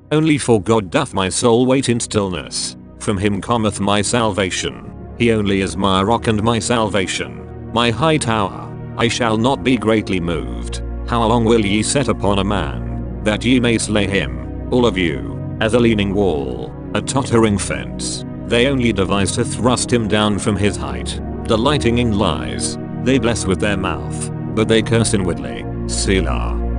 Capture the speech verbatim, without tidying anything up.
Only for God doth my soul wait in stillness. From him cometh my salvation. He only is my rock and my salvation, my high tower. I shall not be greatly moved. How long will ye set upon a man, that ye may slay him, all of you, as a leaning wall, a tottering fence? They only devise to thrust him down from his height, delighting in lies. They bless with their mouth, but they curse inwardly. Selah.